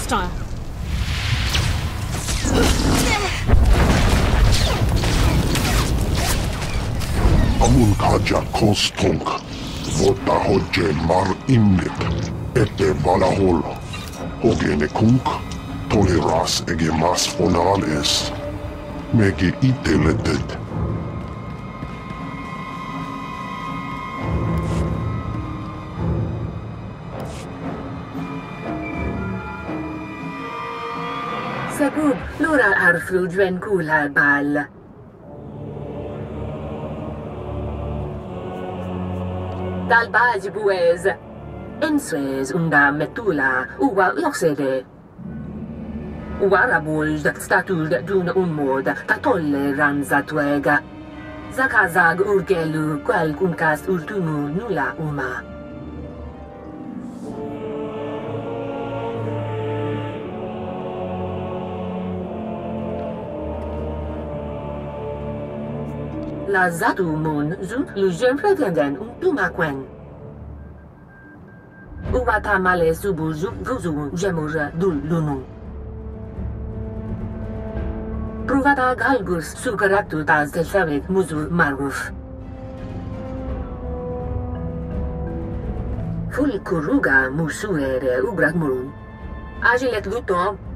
hostile. Amun kaja kostunk. Vota hodje mar innet. Ette valahol. Hogene kunk. Toleras ege mas fonales. Mege iteletet. Sagub, lura arfru dwen kula bal. Dal-baġ buwez. Inswez unda mettula uwa joksede. Wara bulġ dak statul dun ummod ta' tolleranza twega. Zakazag urgelu kwal kunkas urtunu nula uma. La zatu mun zut lujen pretenden untuma kwen. Uwa ta male subu vuzu jemur dul lunu. Provata galgus su karaktu ta' zelfawek muzu maruf. Ful kurruga musuere ubrak murun. Aġilet gutto